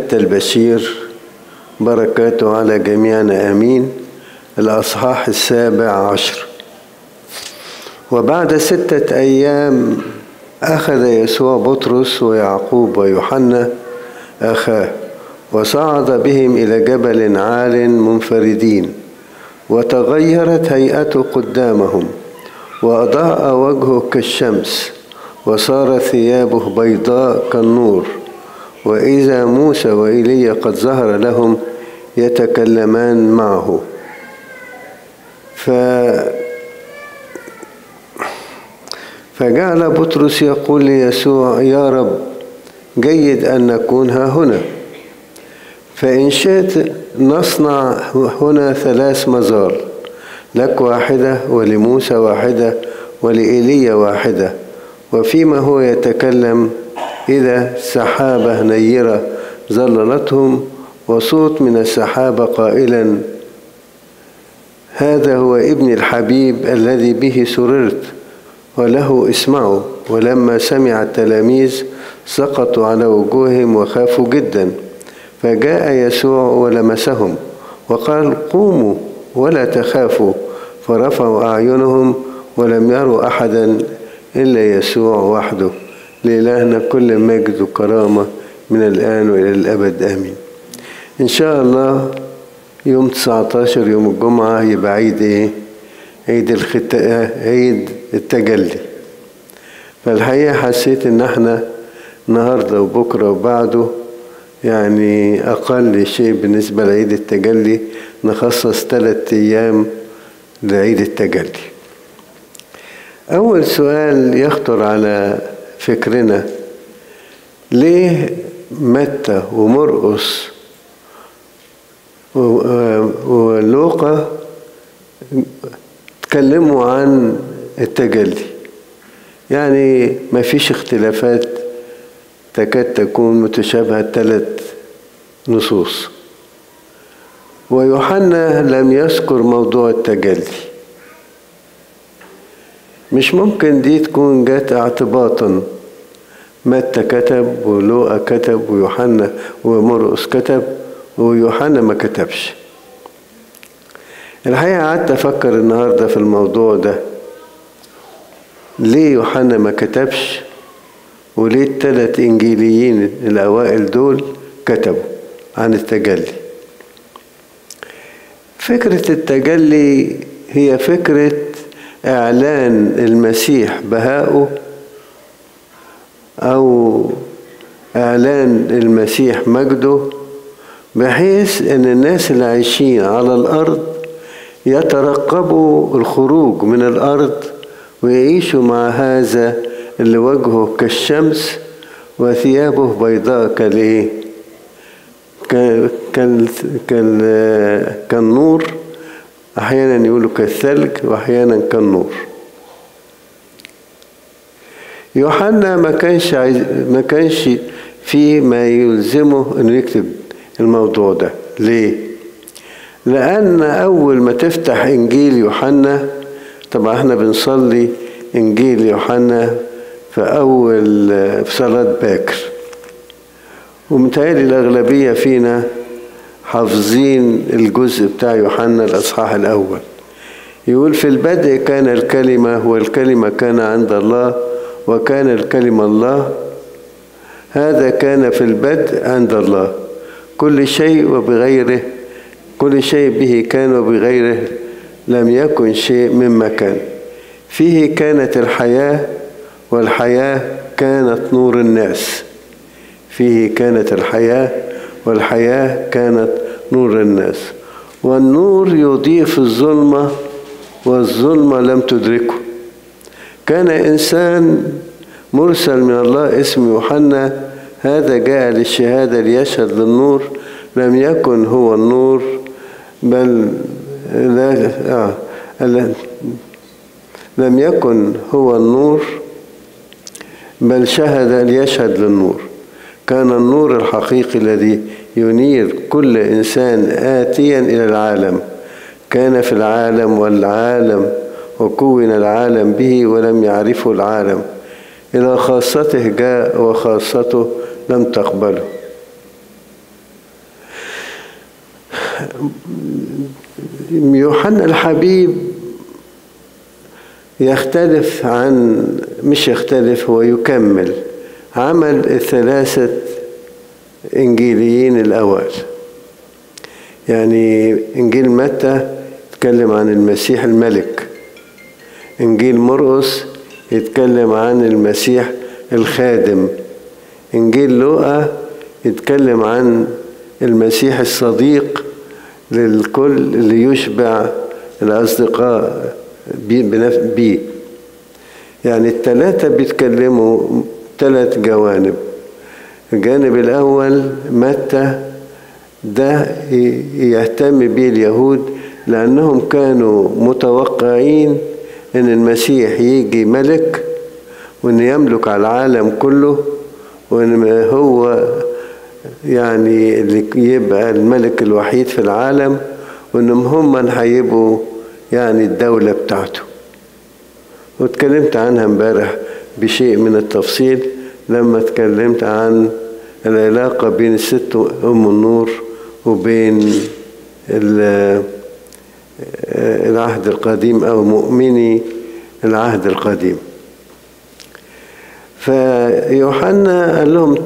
البشير بركاته على جميعنا آمين. الأصحاح 17. وبعد 6 أيام أخذ يسوع بطرس ويعقوب ويوحنا أخاه وصعد بهم إلى جبل عال منفردين، وتغيرت هيئته قدامهم وأضاء وجهه كالشمس وصارت ثيابه بيضاء كالنور. وإذا موسى وإيليا قد ظهر لهم يتكلمان معه. فجعل بطرس يقول ليسوع: يا رب، جيد أن نكون ها هنا، فإن شئت نصنع هنا 3 مزار، لك واحدة، ولموسى واحدة، ولإيليا واحدة. وفيما هو يتكلم إذا سحابة نيرة ظللتهم، وصوت من السحابة قائلا: هذا هو ابني الحبيب الذي به سررت، وله اسمعوا. ولما سمع التلاميذ سقطوا على وجوههم وخافوا جدا. فجاء يسوع ولمسهم وقال: قوموا ولا تخافوا. فرفعوا أعينهم ولم يروا أحدا إلا يسوع وحده. لإلهنا كل مجد وكرامة من الآن وإلى الأبد آمين. إن شاء الله يوم 19 يوم الجمعة يبقى عيد إيه؟ عيد التجلي. فالحقيقة حسيت إن احنا النهاردة وبكرة وبعده يعني أقل شيء بالنسبة لعيد التجلي، نخصص 3 أيام لعيد التجلي. أول سؤال يخطر على فكرنا: ليه متى ومرقس ولوقا تكلموا عن التجلي؟ يعني ما فيش اختلافات تكاد تكون متشابهة 3 نصوص. ويوحنا لم يذكر موضوع التجلي. مش ممكن دي تكون جات اعتباطا، متى كتب ولوقا كتب ويوحنا ومرقس كتب ويوحنا ما كتبش. الحقيقة قعدت أفكر النهاردة في الموضوع ده، ليه يوحنا ما كتبش وليه ال3 إنجيليين الأوائل دول كتبوا عن التجلي. فكرة التجلي هي فكرة إعلان المسيح بهاءه، أو إعلان المسيح مجده، بحيث أن الناس اللي عايشين على الأرض يترقبوا الخروج من الأرض ويعيشوا مع هذا اللي وجهه كالشمس وثيابه بيضاء كالإيه؟ كالنور. أحيانا يقولوا كالثلج وأحيانا كالنور. يوحنا ما كانش فيه ما يلزمه أنه يكتب الموضوع ده. ليه؟ لأن أول ما تفتح إنجيل يوحنا، طبعا احنا بنصلي إنجيل يوحنا في صلاة باكر، ومتهيألي الأغلبية فينا حافظين الجزء بتاع يوحنا الأصحاح الأول. يقول: في البدء كان الكلمة، والكلمة كان عند الله، وكان الكلمة الله. هذا كان في البدء عند الله. كل شيء به كان، وبغيره لم يكن شيء مما كان. فيه كانت الحياة، والحياة كانت نور الناس. فيه كانت الحياة، والحياة كانت نور الناس. والنور يضيء في الظلمة، والظلمة لم تدركه. كان إنسان مرسل من الله اسمه يوحنا، هذا جاء للشهادة ليشهد للنور. لم يكن هو النور، لم يكن هو النور، بل شهد ليشهد للنور. كان النور الحقيقي الذي ينير كل إنسان آتيا إلى العالم. كان في العالم، والعالم وكون العالم به، ولم يعرفه العالم. إلى خاصته جاء، وخاصته لم تقبله. يوحنا الحبيب يختلف عن، مش يختلف، هو يكمل عمل الثلاثة إنجيليين الأول. يعني إنجيل متى يتكلم عن المسيح الملك، إنجيل مرقس يتكلم عن المسيح الخادم، إنجيل لوقا يتكلم عن المسيح الصديق للكل اللي يشبع الأصدقاء بيه. يعني الثلاثة بيتكلموا 3 جوانب. الجانب الأول متى ده يهتم به اليهود، لأنهم كانوا متوقعين أن المسيح يجي ملك وأن يملك على العالم كله، وأن هو يعني اللي يبقى الملك الوحيد في العالم، وأنهم هم هيبقوا يعني الدولة بتاعته. واتكلمت عنها امبارح بشيء من التفصيل لما اتكلمت عن العلاقة بين الست أم النور وبين العهد القديم أو مؤمني العهد القديم. فيوحنا قال لهم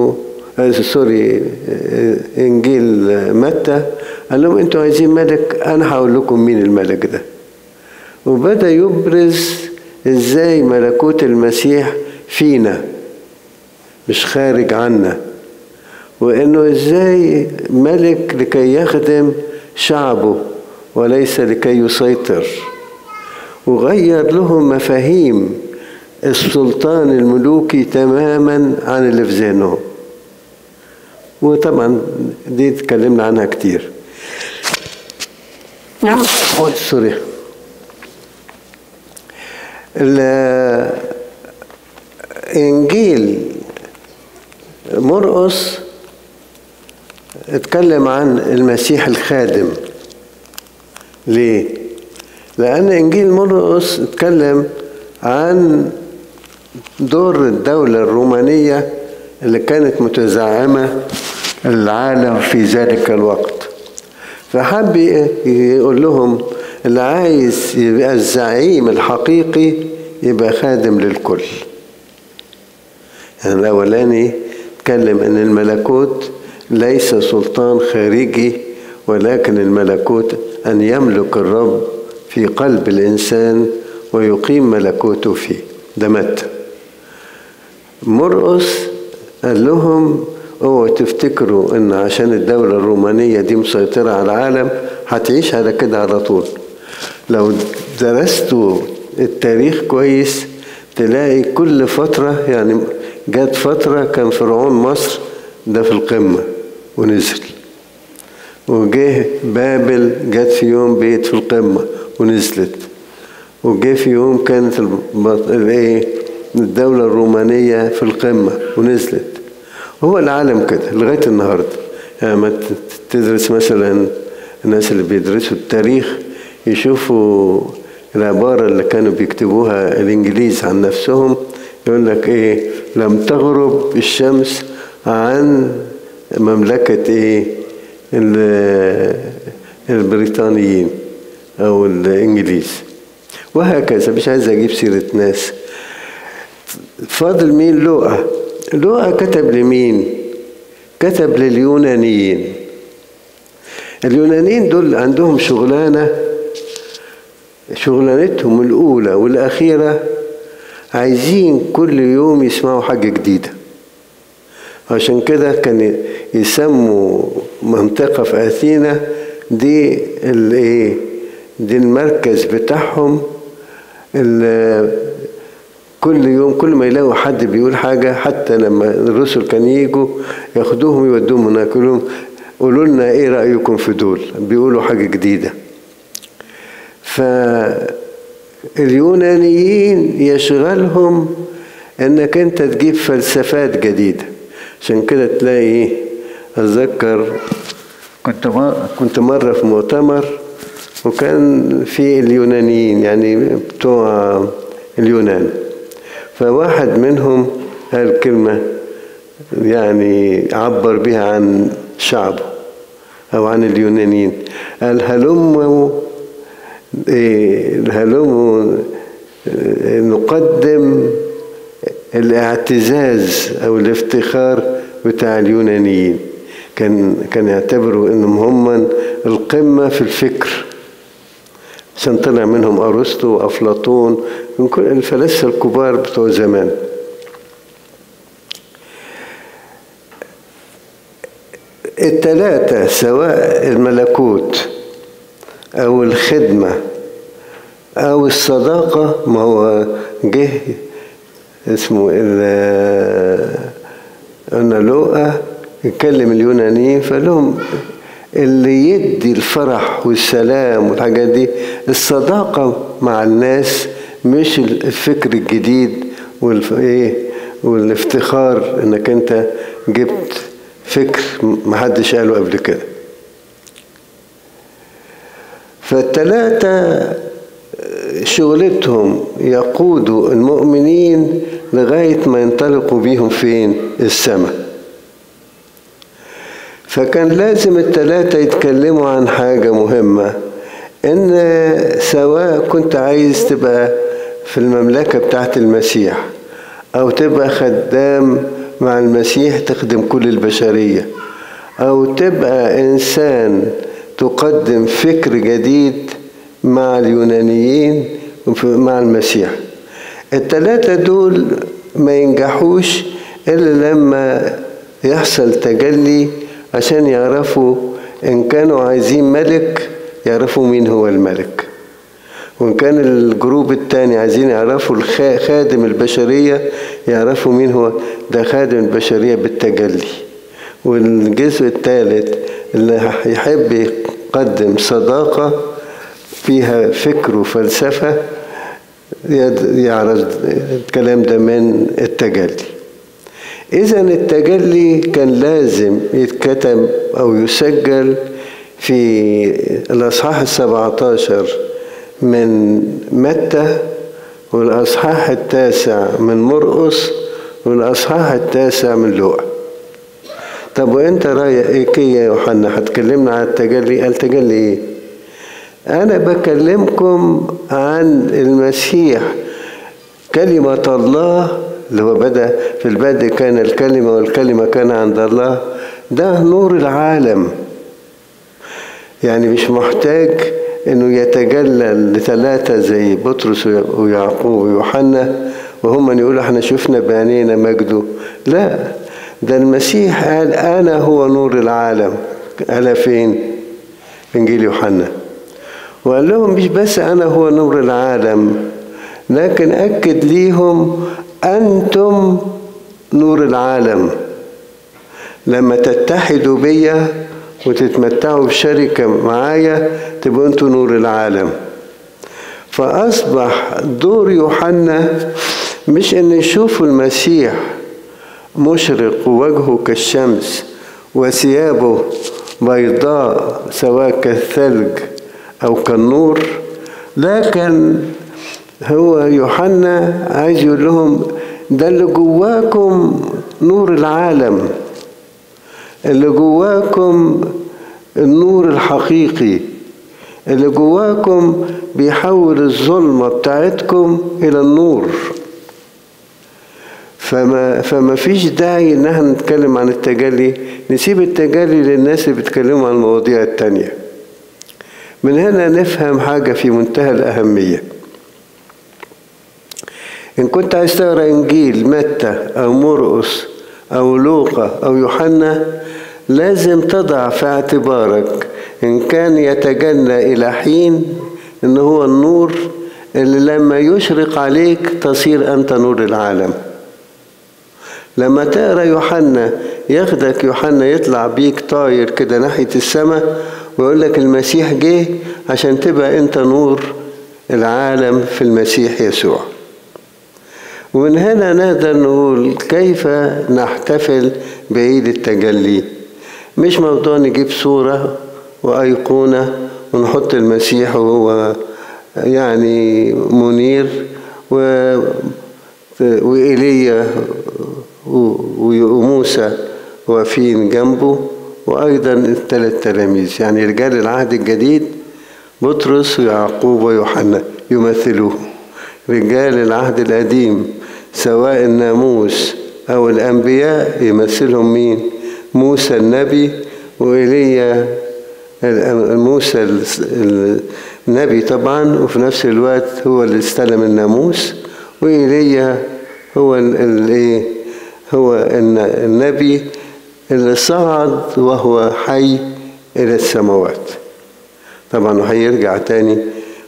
إنجيل متى قال لهم أنتوا عايزين ملك، أنا هقول لكم مين الملك ده. وبدأ يبرز إزاي ملكوت المسيح فينا مش خارج عنا، وإنه إزاي ملك لكي يخدم شعبه وليس لكي يسيطر. وغير لهم مفاهيم السلطان الملوكي تماما عن اللي في ذهنهم. وطبعا دي اتكلمنا عنها كتير. سوري. الإنجيل مرقس اتكلم عن المسيح الخادم. ليه؟ لأن إنجيل مرقس اتكلم عن دور الدولة الرومانية اللي كانت متزعمة العالم في ذلك الوقت، فحب يقول لهم اللي عايز يبقى الزعيم الحقيقي يبقى خادم للكل. يعني الأولاني اتكلم أن الملكوت ليس سلطان خارجي، ولكن الملكوت أن يملك الرب في قلب الإنسان ويقيم ملكوته فيه. ده متى. مرقس قال لهم اوعوا تفتكروا ان عشان الدولة الرومانية دي مسيطرة على العالم هتعيش على كده على طول. لو درستوا التاريخ كويس تلاقي كل فترة، يعني جات فترة كان فرعون مصر ده في القمة ونزل، وجه بابل جات في يوم بيت في القمة ونزلت، وجه في يوم كانت الدولة الرومانية في القمة ونزلت. هو العالم كده لغاية النهاردة. يعني ما تدرس مثلا الناس اللي بيدرسوا التاريخ يشوفوا العبارة اللي كانوا بيكتبوها الإنجليز عن نفسهم، يقول لك إيه: لم تغرب الشمس عن مملكة البريطانيين أو الإنجليز، وهكذا. مش عايز أجيب سيرة ناس. فاضل مين؟ لوقا كتب لمين؟ كتب لليونانيين. اليونانيين دول عندهم شغلانتهم الأولى والأخيرة عايزين كل يوم يسمعوا حاجة جديدة. عشان كده كان يسموا منطقة في أثينا دي دي المركز بتاعهم. كل يوم كل ما يلاقوا حد بيقول حاجة، حتى لما الرسل كان يجوا ياخدوهم يودوهم هناك يقولوا لهم قولوا لنا ايه رأيكم في دول، بيقولوا حاجة جديدة. فاليونانيين يشغلهم انك انت تجيب فلسفات جديدة. عشان كده تلاقي اتذكر كنت مرة في مؤتمر وكان في اليونانيين يعني بتوع اليونان، فواحد منهم قال كلمة يعني عبر بها عن شعبه. أو عن اليونانيين. قال هلموا نقدم الاعتزاز أو الافتخار بتاع اليونانيين. كان يعتبروا إنهم هم القمة في الفكر، عشان طلع منهم أرسطو وأفلاطون من كل الفلاسفة الكبار بتوع زمان. الثلاثة سواء الملكوت أو الخدمة أو الصداقة، ما هو جه اسمه قلنا لوقا يتكلم اليونانيين، فلهم اللي يدي الفرح والسلام والحاجات دي الصداقة مع الناس، مش الفكر الجديد والافتخار انك انت جبت فكر محدش قاله قبل كده. فالثلاثة شغلتهم يقودوا المؤمنين لغاية ما ينطلقوا بيهم فين؟ السماء. فكان لازم الثلاثة يتكلموا عن حاجة مهمة، إن سواء كنت عايز تبقى في المملكة بتاعت المسيح أو تبقى خدام مع المسيح تخدم كل البشرية، أو تبقى إنسان تقدم فكر جديد مع اليونانيين مع المسيح، الثلاثة دول ما ينجحوش إلا لما يحصل تجلي عشان يعرفوا إن كانوا عايزين ملك يعرفوا مين هو الملك، وإن كان الجروب التاني عايزين يعرفوا خادم البشرية يعرفوا مين هو ده خادم البشرية بالتجلي. والجزء الثالث اللي يحب يقدم صداقة فيها فكر وفلسفة يعرف الكلام ده من التجلي. إذن التجلي كان لازم يتكتب أو يسجل في الأصحاح 17 من متى، والأصحاح 9 من مرقس، والأصحاح 9 من لوقا. طب وانت رأيك ايه يا يوحنا؟ هتكلمنا عن التجلي؟ قال تجلي ايه؟ أنا بكلمكم عن المسيح كلمة الله اللي هو بدأ في البدء كان الكلمة والكلمة كان عند الله. ده نور العالم، يعني مش محتاج انه يتجلى لثلاثة زي بطرس ويعقوب ويوحنا وهم يقولوا احنا شفنا بعينينا مجده. لا، ده المسيح قال انا هو نور العالم. قال فين؟ في انجيل يوحنا. وقال لهم مش بس انا هو نور العالم، لكن اكد ليهم أنتم نور العالم. لما تتحدوا بيا وتتمتعوا بشركة معايا تبقوا أنتم نور العالم. فأصبح دور يوحنا مش أن يشوفوا المسيح مشرق ووجهه كالشمس وثيابه بيضاء سواء كالثلج أو كالنور، لكن هو يوحنا عايز يقول لهم ده اللي جواكم نور العالم، اللي جواكم النور الحقيقي، اللي جواكم بيحول الظلمة بتاعتكم إلى النور. فما فيش داعي إن احنا نتكلم عن التجلي، نسيب التجلي للناس اللي بيتكلموا عن المواضيع التانية. من هنا نفهم حاجة في منتهى الأهمية. إن كنت عايز تقرأ إنجيل متى أو مرقس أو لوقا أو يوحنا لازم تضع في اعتبارك إن كان يتجلى إلى حين إن هو النور اللي لما يشرق عليك تصير أنت نور العالم. لما تقرأ يوحنا ياخدك يوحنا يطلع بيك طاير كده ناحية السماء ويقول لك المسيح جه عشان تبقى أنت نور العالم في المسيح يسوع. ومن هنا نقدر نقول كيف نحتفل بعيد التجلي. مش موضوع نجيب صورة وأيقونة ونحط المسيح وهو يعني منير وإيليا وموسى واقفين جنبه وأيضا الثلاث تلاميذ، يعني رجال العهد الجديد بطرس ويعقوب ويوحنا يمثلوه. رجال العهد القديم سواء الناموس أو الأنبياء يمثلهم مين؟ موسى النبي وإيليا. موسى النبي طبعا، وفي نفس الوقت هو اللي استلم الناموس، وإيليا هو النبي اللي صعد وهو حي إلى السماوات. طبعا هيرجع تاني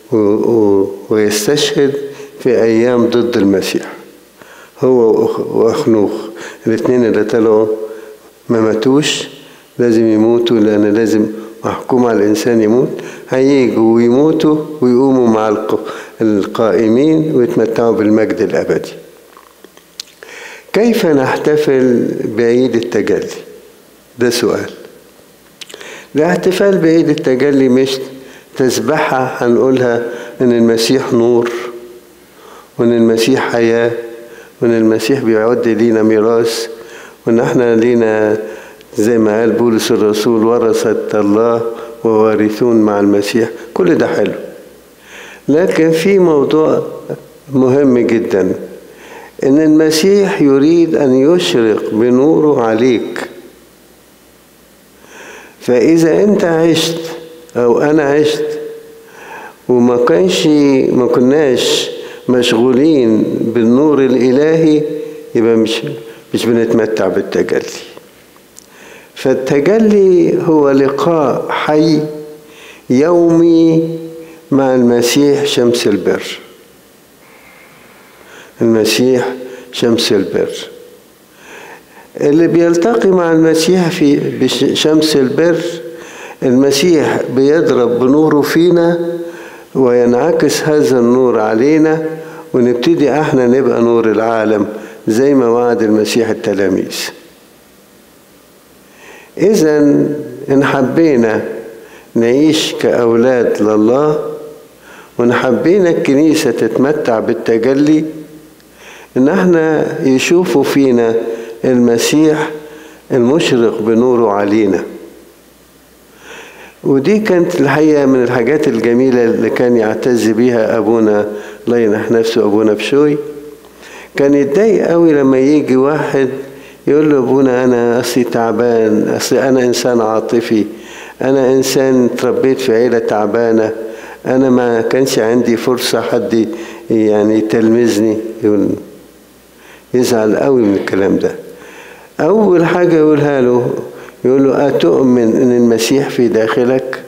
ويستشهد في أيام ضد المسيح، هو وأخنوخ الاثنين اللي طلعوا ما ماتوش، لازم يموتوا، لأن لازم محكوم على الإنسان يموت. هييجوا ويموتوا ويقوموا مع القائمين ويتمتعوا بالمجد الأبدي. كيف نحتفل بعيد التجلي؟ ده سؤال. الاحتفال بعيد التجلي مش تسبحة هنقولها إن المسيح نور، وإن المسيح حياة، وإن المسيح بيعد لينا ميراث، وإن احنا لينا زي ما قال بولس الرسول ورثة الله ووارثون مع المسيح. كل ده حلو، لكن في موضوع مهم جدا، إن المسيح يريد أن يشرق بنوره عليك. فإذا أنت عشت أو أنا عشت وما كناش مشغولين بالنور الإلهي، يبقى مش بنتمتع بالتجلي. فالتجلي هو لقاء حي يومي مع المسيح شمس البر. المسيح شمس البر اللي بيلتقي مع المسيح بشمس البر، المسيح بيضرب بنوره فينا وينعكس هذا النور علينا، ونبتدي احنا نبقى نور العالم زي ما وعد المسيح التلاميذ. إذن إن حبينا نعيش كأولاد لله، وإن حبينا الكنيسة تتمتع بالتجلي، إن احنا يشوفوا فينا المسيح المشرق بنوره علينا. ودي كانت الحقيقة من الحاجات الجميلة اللي كان يعتز بيها أبونا الله ينح نفسه، أبونا بشوي. كان يتضايق قوي لما يجي واحد يقول له أبونا أنا أصلي تعبان، أصلي أنا إنسان عاطفي، أنا إنسان تربيت في عيلة تعبانة، أنا ما كانش عندي فرصة حد يعني يتلمذني. يزعل قوي من الكلام ده. أول حاجة يقولها له، يقول له أتؤمن أن المسيح في داخلك؟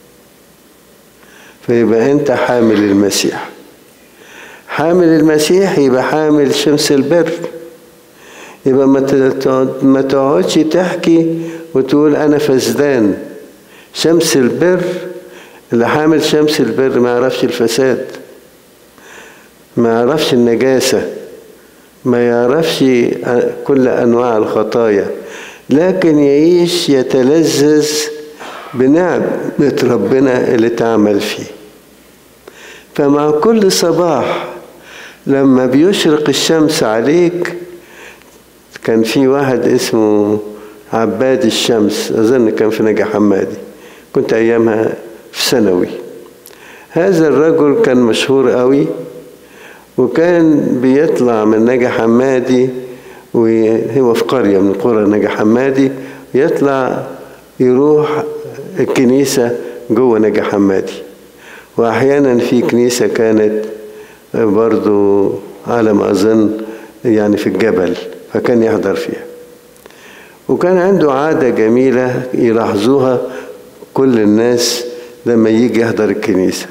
فيبقى أنت حامل المسيح. حامل المسيح يبقى حامل شمس البر. يبقى ما تقعدش تحكي وتقول أنا فسدان. شمس البر اللي حامل شمس البر ما يعرفش الفساد، ما يعرفش النجاسة، ما يعرفش كل أنواع الخطايا، لكن يعيش يتلذذ بنعمة ربنا اللي تعمل فيه. فمع كل صباح لما بيشرق الشمس عليك، كان في واحد اسمه عباد الشمس، أظن كان في نجا حمادي، كنت أيامها في ثانوي. هذا الرجل كان مشهور قوي، وكان بيطلع من نجا حمادي، وهو في قرية من قرى نجا حمادي، يطلع يروح الكنيسة جوه نجا حمادي. وأحيانا في كنيسة كانت برضو على ما أظن يعني في الجبل، فكان يحضر فيها. وكان عنده عادة جميلة يلاحظوها كل الناس لما يجي يحضر الكنيسة،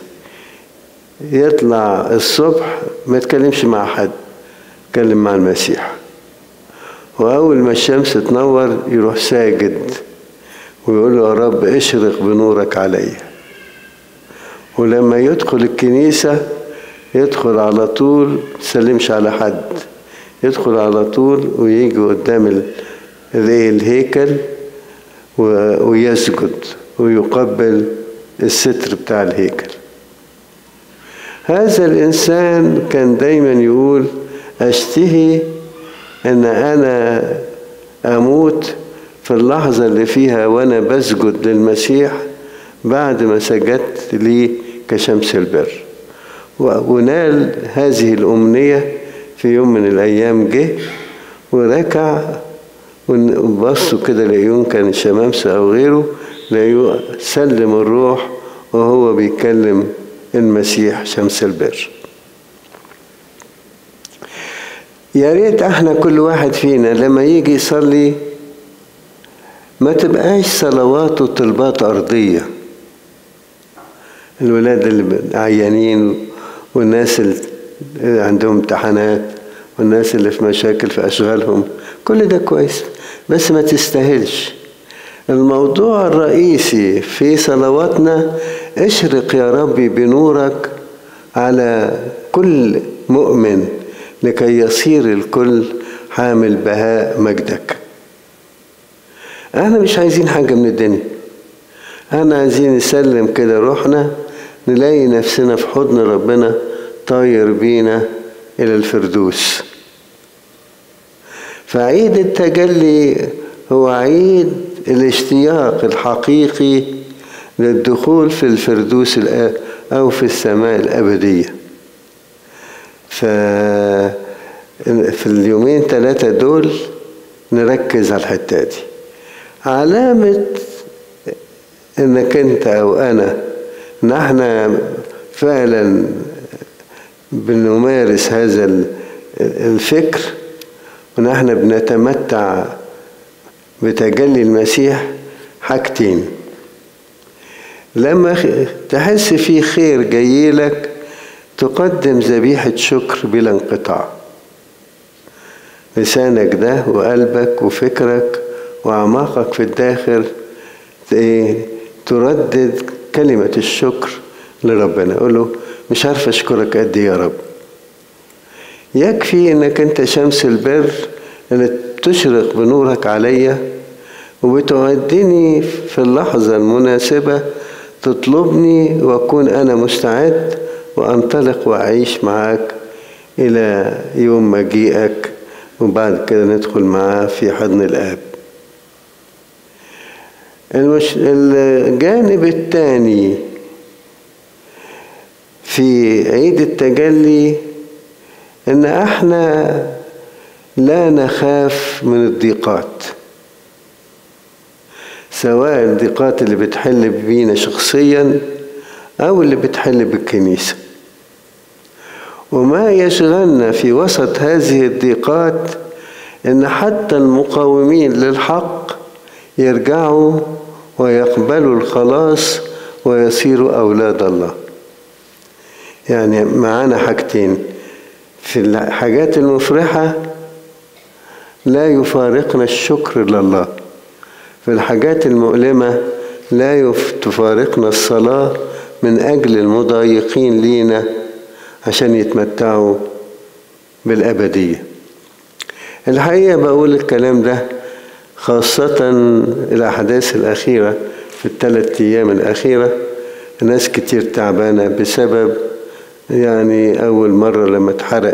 يطلع الصبح ما يتكلمش مع حد، يتكلم مع المسيح. وأول ما الشمس تنور يروح ساجد ويقول له يا رب اشرق بنورك عليا. ولما يدخل الكنيسة يدخل على طول، سلمش على حد، يدخل على طول ويجي قدام الهيكل ويسجد ويقبل الستر بتاع الهيكل. هذا الإنسان كان دايما يقول أشتهي أن أنا أموت في اللحظة اللي فيها وأنا بسجد للمسيح بعد ما سجدت لي كشمس البر. ونال هذه الأمنية في يوم من الأيام، جه وركع وبصوا كده لقيون كان شمامسة أو غيره، لقيوه سلم الروح وهو بيكلم المسيح شمس البر. يا ريت احنا كل واحد فينا لما يجي يصلي ما تبقاش صلوات وطلبات أرضية. الولاد اللي عيانين والناس اللي عندهم امتحانات والناس اللي في مشاكل في أشغالهم، كل ده كويس بس ما تستاهلش. الموضوع الرئيسي في صلواتنا: اشرق يا ربي بنورك على كل مؤمن لكي يصير الكل حامل بهاء مجدك. احنا مش عايزين حاجة من الدنيا، احنا عايزين نسلم كده روحنا، نلاقي نفسنا في حضن ربنا طاير بينا إلى الفردوس. فعيد التجلي هو عيد الاشتياق الحقيقي للدخول في الفردوس أو في السماء الأبدية. في اليومين 3 دول نركز على الحتة دي. علامة انك انت او انا نحن فعلا بنمارس هذا الفكر ونحن بنتمتع بتجلي المسيح: حاجتين. لما تحس في خير جايلك تقدم ذبيحة شكر بلا انقطاع. لسانك ده وقلبك وفكرك وأعماقك في الداخل تردد كلمة الشكر لربنا. قول له: مش عارف أشكرك قد إيه يا رب. يكفي إنك أنت شمس البر اللي تشرق بنورك عليا وبتوديني في اللحظة المناسبة تطلبني وأكون أنا مستعد وأنطلق وأعيش معاك إلى يوم مجيئك، وبعد كده ندخل معاه في حضن الآب. الجانب الثاني في عيد التجلي إن احنا لا نخاف من الضيقات، سواء الضيقات اللي بتحل بينا شخصيا أو اللي بتحل بالكنيسة. وما يشغلنا في وسط هذه الضيقات إن حتى المقاومين للحق يرجعوا ويقبلوا الخلاص ويصيروا أولاد الله. يعني معانا حاجتين: في الحاجات المفرحة لا يفارقنا الشكر لله، في الحاجات المؤلمة لا تفارقنا الصلاة من أجل المضايقين لينا عشان يتمتعوا بالأبدية. الحقيقة بقول الكلام ده خاصة الأحداث الأخيرة في ال3 أيام الأخيرة. ناس كتير تعبانة بسبب يعني أول مرة لما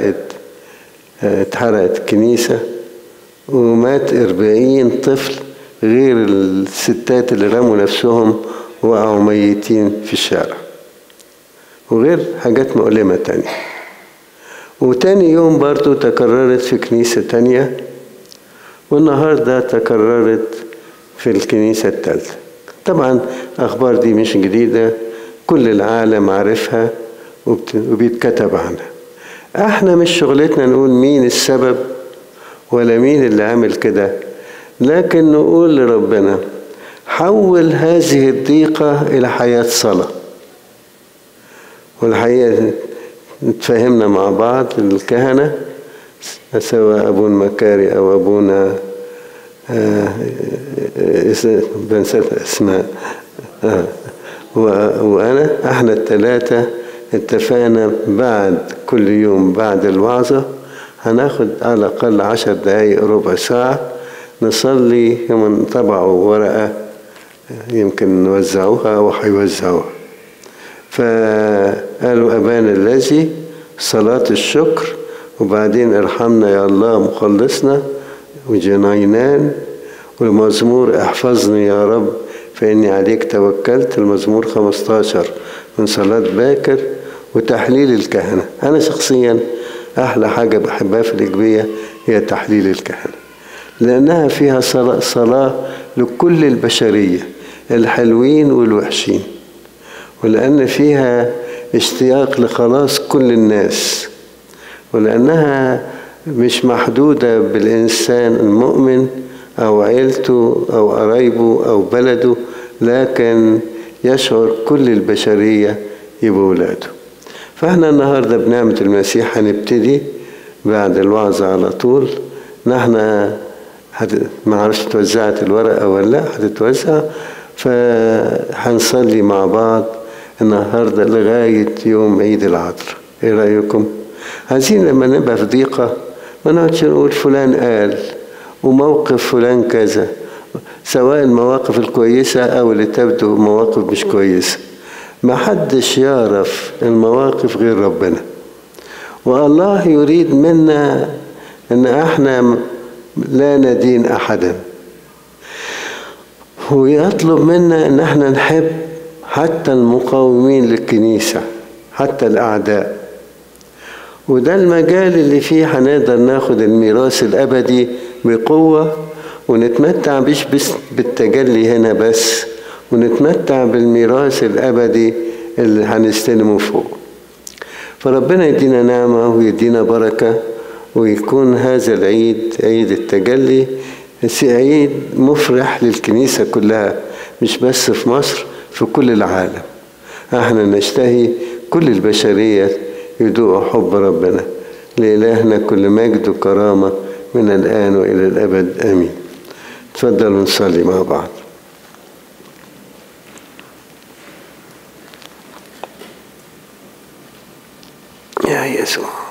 اتحرقت كنيسة ومات 40 طفل، غير الستات اللي رموا نفسهم وقعوا ميتين في الشارع، وغير حاجات مؤلمة تانية. وتاني يوم برضو تكررت في كنيسة تانية، والنهاردة تكررت في الكنيسة الثالثة. طبعا الأخبار دي مش جديدة، كل العالم عارفها وبيتكتب عنها. احنا مش شغلتنا نقول مين السبب ولا مين اللي عمل كده، لكن نقول لربنا: حول هذه الضيقة إلى حياة صلاة. والحقيقة نتفاهمنا مع بعض الكهنة، سواء أبونا مكاري أو أبونا بنسى اسماء وأنا، احنا ال3 اتفقنا بعد كل يوم بعد الوعظة هناخد على الأقل 10 دقايق ربع ساعة نصلي. يوم طبعوا ورقة يمكن نوزعوها أو هيوزعوها. فقالوا: أبانا الذي، صلاة الشكر، وبعدين ارحمنا يا الله مخلصنا، وجنينان، والمزمور احفظني يا رب فإني عليك توكلت، المزمور 15 من صلاة باكر. وتحليل الكهنة، أنا شخصيا أحلى حاجة بحبها في الإجبية هي تحليل الكهنة، لأنها فيها صلاة لكل البشرية الحلوين والوحشين، ولأن فيها اشتياق لخلاص كل الناس، ولأنها مش محدودة بالإنسان المؤمن أو عيلته أو قرايبه أو بلده، لكن يشعر كل البشرية يبقوا ولاده. فاحنا النهاردة بنعمة المسيح هنبتدي بعد الوعظة على طول. نحن ما عرفش توزعت الورقة ولا لا، هتتوزع، فهنصلي مع بعض النهاردة لغاية يوم عيد العذراء. ايه رأيكم؟ عايزين لما نبقى في ضيقة ما نقعدش نقول فلان قال وموقف فلان كذا، سواء المواقف الكويسة أو اللي تبدو مواقف مش كويسة. ما حدش يعرف المواقف غير ربنا، والله يريد منا ان احنا لا ندين احدا، ويطلب منا ان احنا نحب حتى المقاومين للكنيسة، حتى الاعداء. وده المجال اللي فيه هنقدر ناخد الميراث الابدي بقوة، ونتمتع مش بس بالتجلي هنا بس، ونتمتع بالميراث الابدي اللي هنستلمه فوق. فربنا يدينا نعمة ويدينا بركة، ويكون هذا العيد عيد التجلي عيد مفرح للكنيسة كلها، مش بس في مصر، في كل العالم. احنا نشتهي كل البشرية يدوقوا حب ربنا. لإلهنا كل مجد وكرامة من الآن وإلى الأبد آمين. تفضلوا نصلي مع بعض. يا يسوع